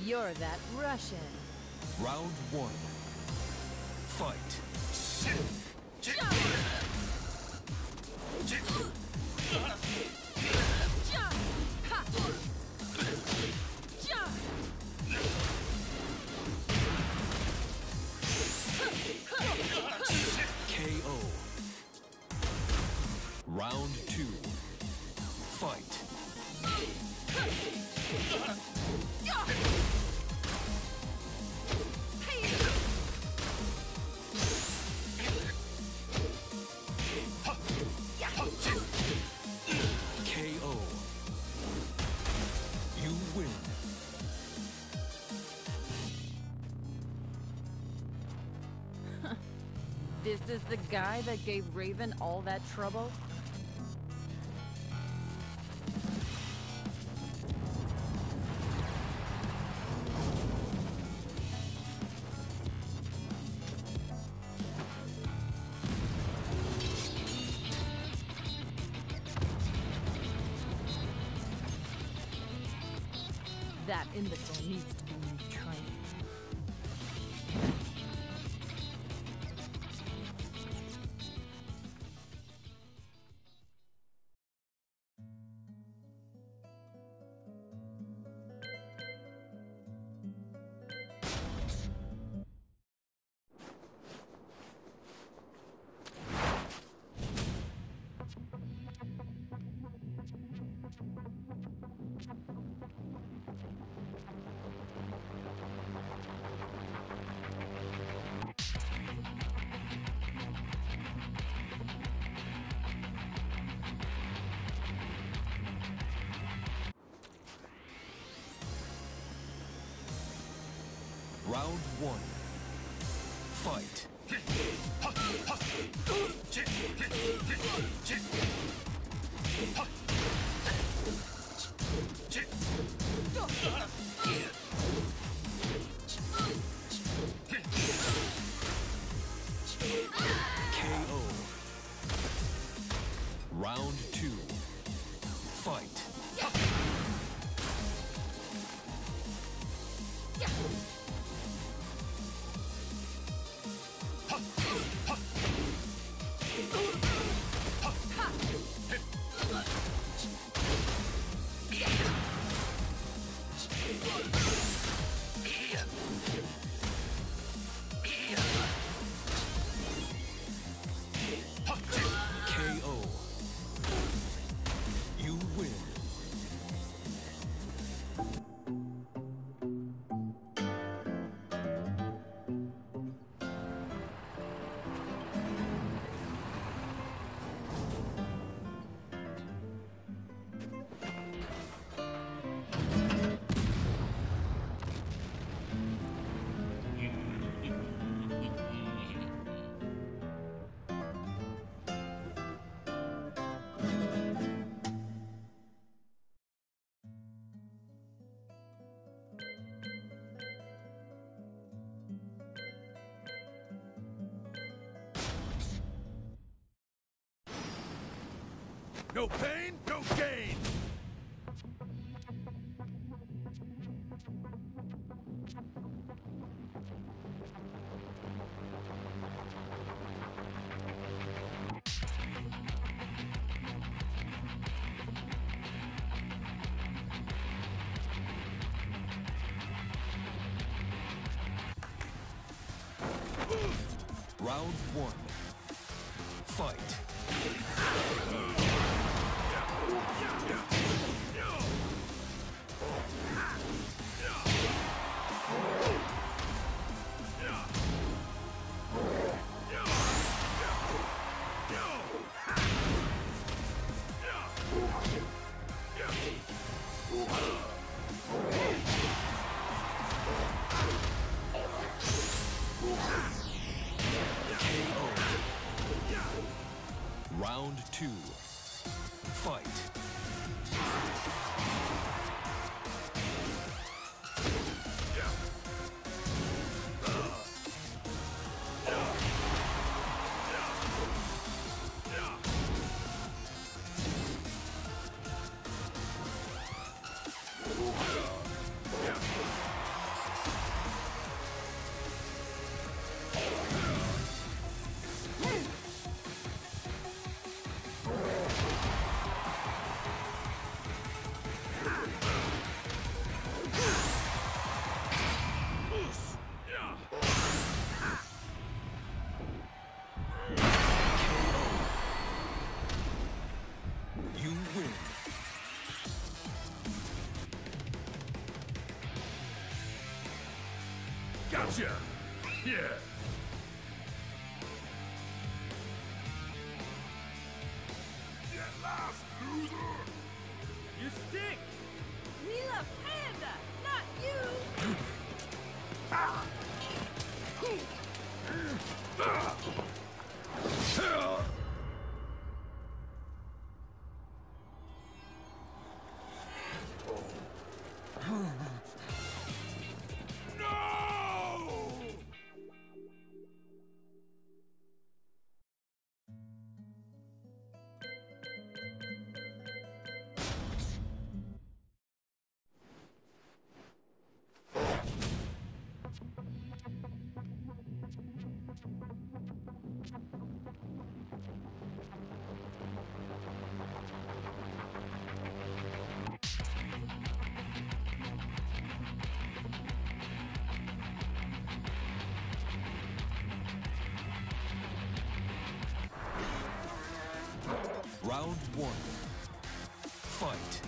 You're that Russian. Round one. Fight. KO. Round two. Fight. KO. You win. This is the guy that gave Raven all that trouble? That imbecile needs to be retrained. Round one. Fight. KO. Round two. Fight. KO. You win. No pain, no gain! Round one. Fight. Round two. Fight. Gotcha! Yeah! Get lost, loser! You stink! We love Panda, not you! Round one. Fight.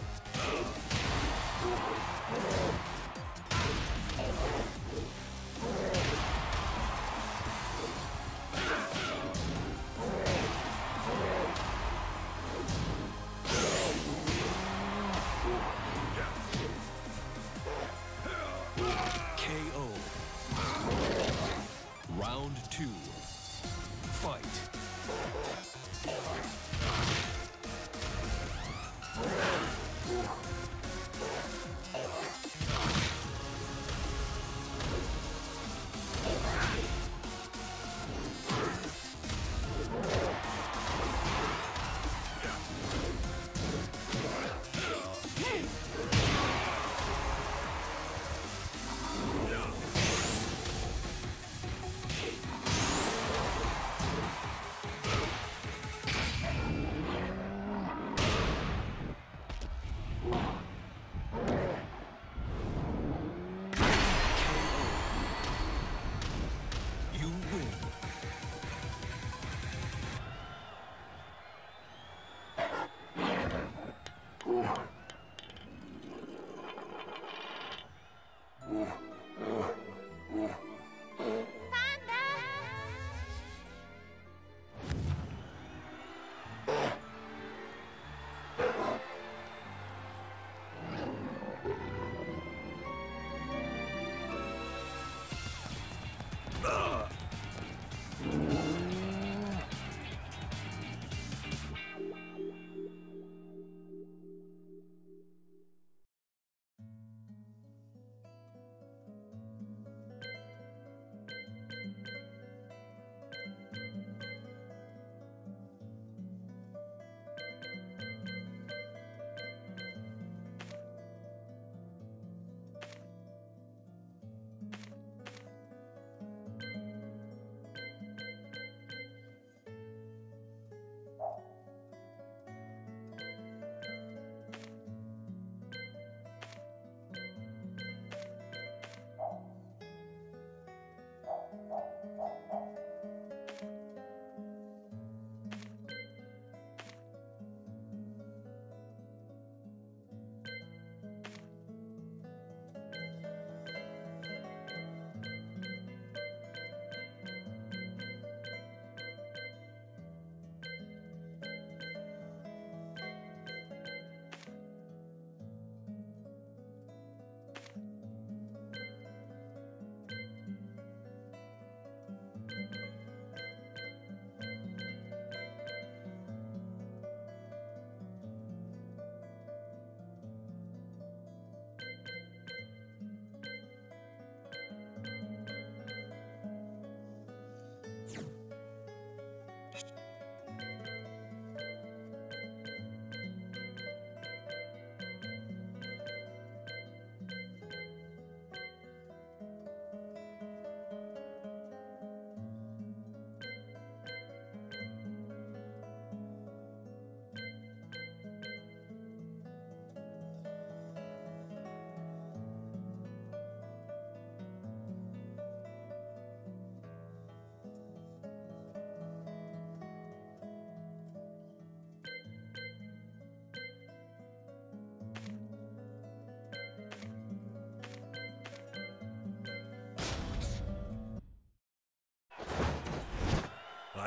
KO. Round two. Fight.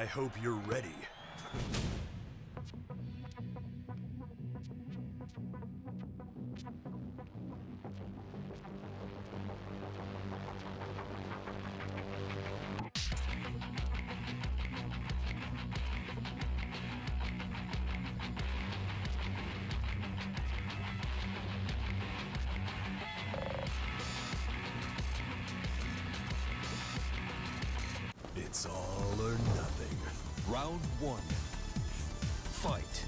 I hope you're ready. It's all or nothing. Round one. Fight.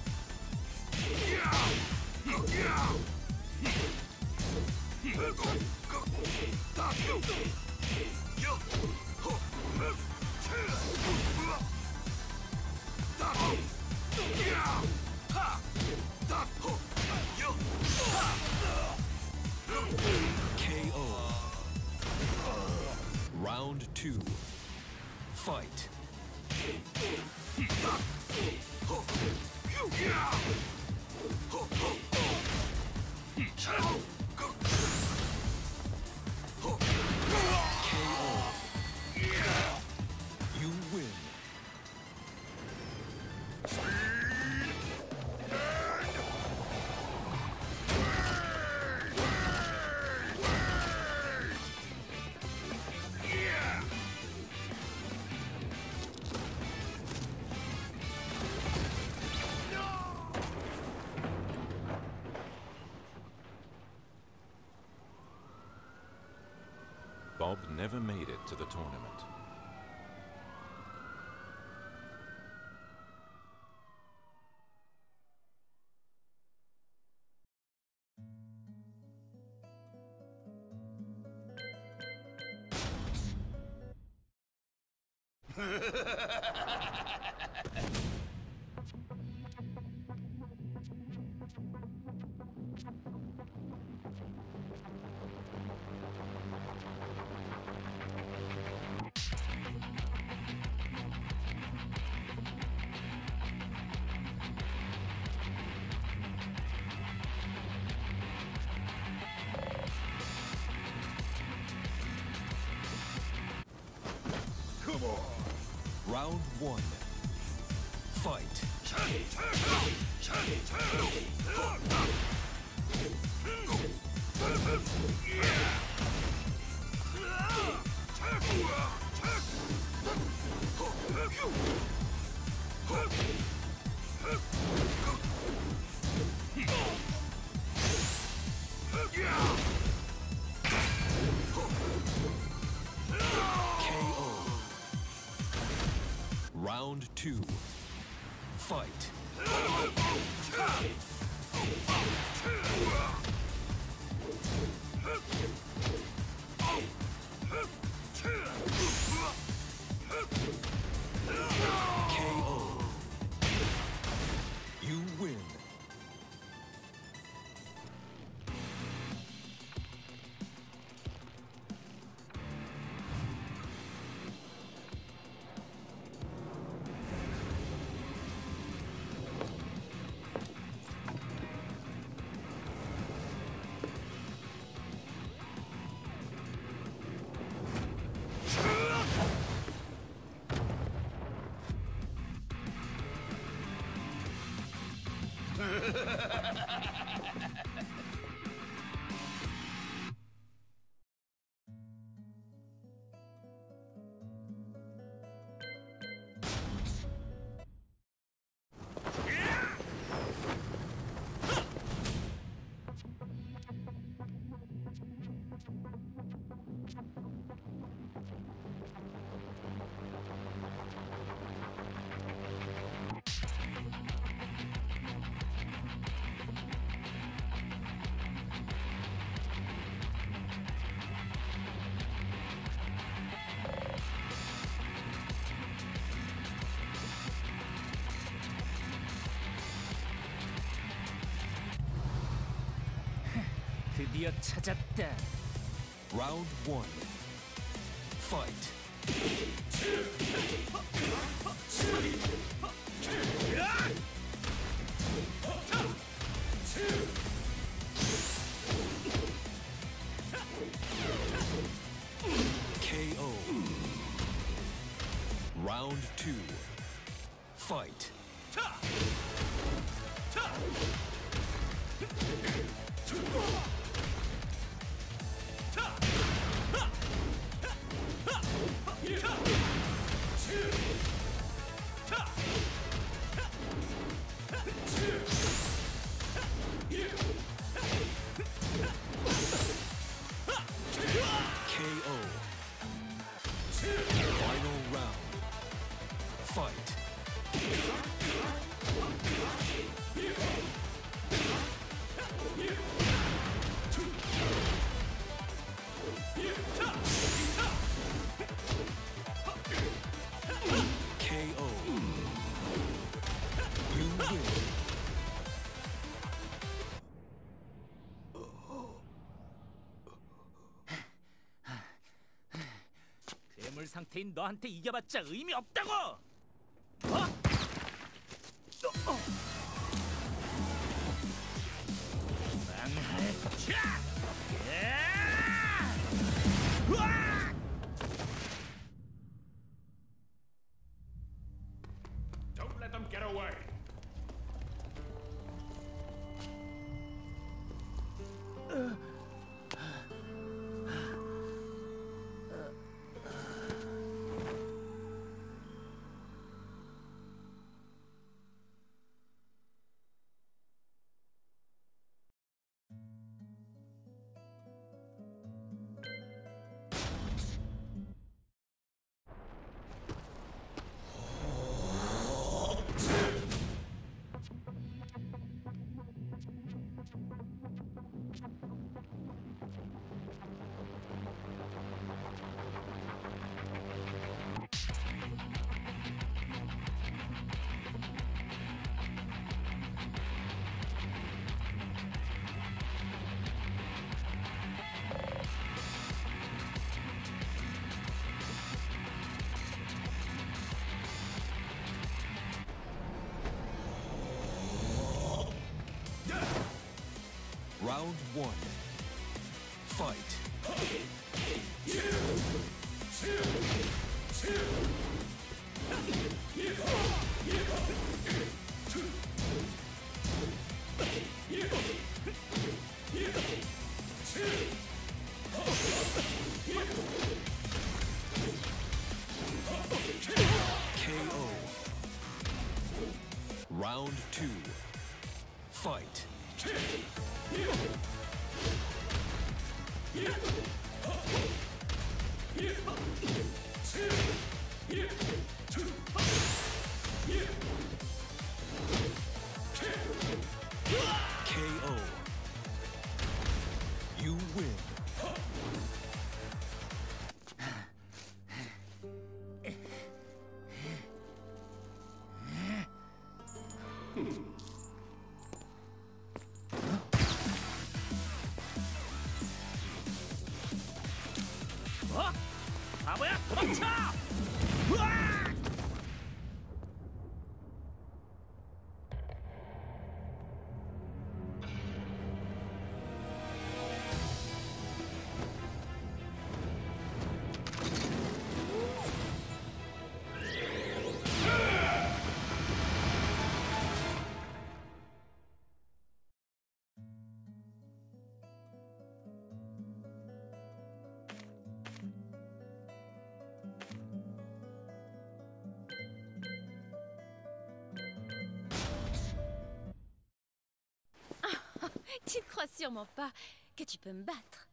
KO. Round two. Fight. You win. Bob never made it to the tournament. Come on! Round one. Fight. KO. Round two. Fight. KO. You win. 드디어 찾았다. Round one. Fight. KO. Round two. Fight. KO. Final round. Fight. KO. You win. 괴물 상태인 너한테 이겨봤자 의미 없다고! 망할 차! Don't let them get away. Round one. Fight. KO. Round two. Fight. KO. You win. 바보야, 도망쳐! 으아! Tu crois sûrement pas que tu peux me battre.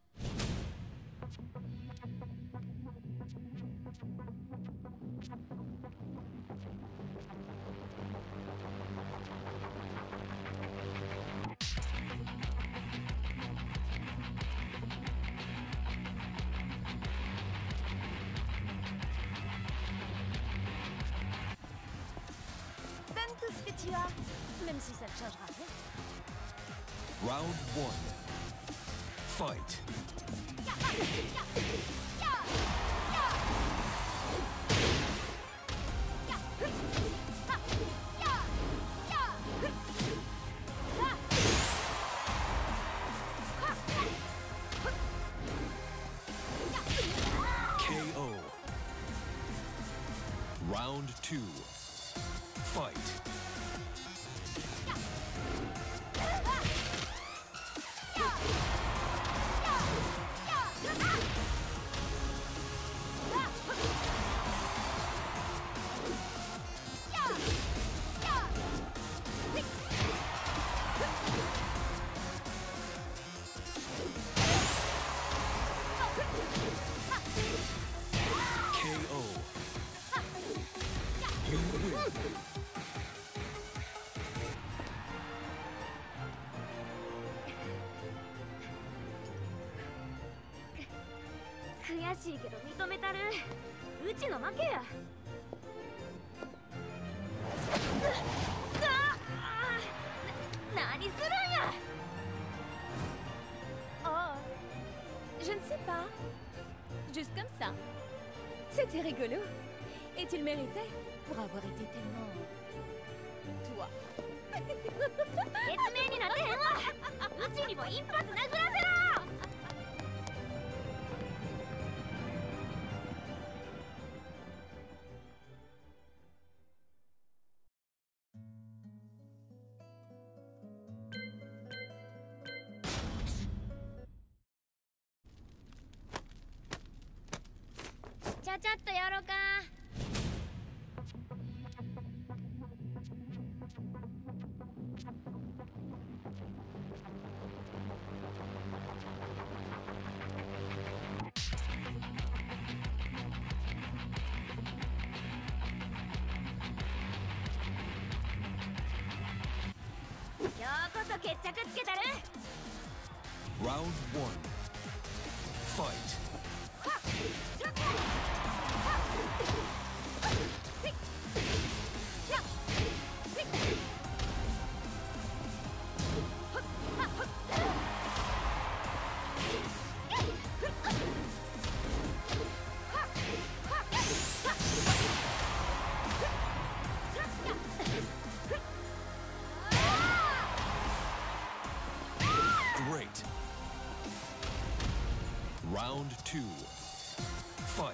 Donne tout ce que tu as, même si ça ne changera rien. Round one. Fight. KO. Round two. Fight. KO. You win. 悔しいけど認めたる。うちの負けや。何するんや。 Oh, je ne sais pas. Juste comme ça. C'était rigolo. Et tu le méritais pour avoir été tellement... toi. 説明になってへんわ。うちにも一発殴らせろ。ちゃちゃっとやろうか。今日こそ決着つけたる。 Round 1. Fight. Great. Round 2. Fight.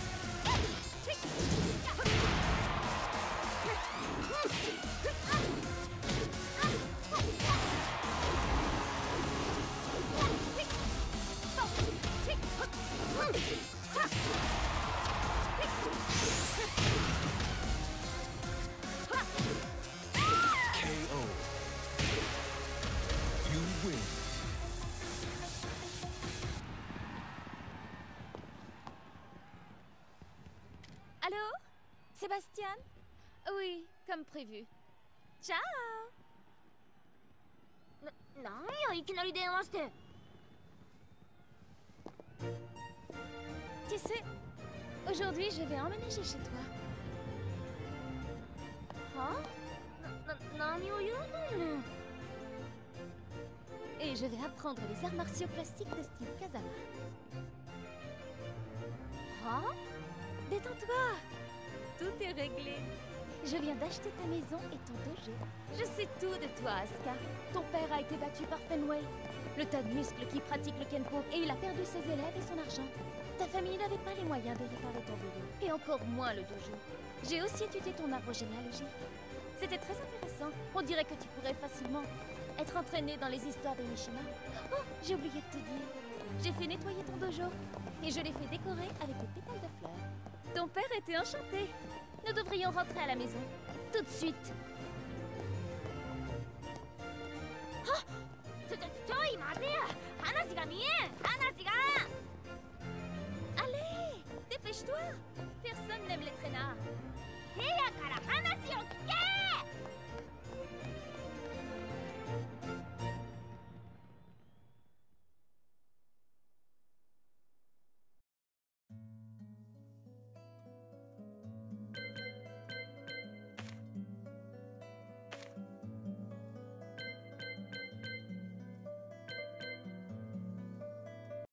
KO. You win. Allô? Sébastien? Oui, comme prévu. Ciao! なんやいきなり電話して。 Tu sais, aujourd'hui je vais emménager chez toi. は？何を言うとんねん。 Et je vais apprendre les arts martiaux classiques de style Kazama. は？ Détends-toi! Tout est réglé. Je viens d'acheter ta maison et ton dojo. Je sais tout de toi, Asuka. Ton père a été battu par Fenway, le tas de muscles qui pratique le Kenpo, et il a perdu ses élèves et son argent. Ta famille n'avait pas les moyens de réparer ton dojo, et encore moins le dojo. J'ai aussi étudié ton arbre généalogique. C'était très intéressant. On dirait que tu pourrais facilement être entraîné dans les histoires de Mishima. Oh, j'ai oublié de te dire. J'ai fait nettoyer ton dojo, et je l'ai fait décorer avec des pétales de fleurs. Ton père était enchanté. Nous devrions rentrer à la maison. Tout de suite. ちょい待てや。話が見えん。話が。 Allez, dépêche-toi. Personne n'aime les traînards. せやから話を聞け。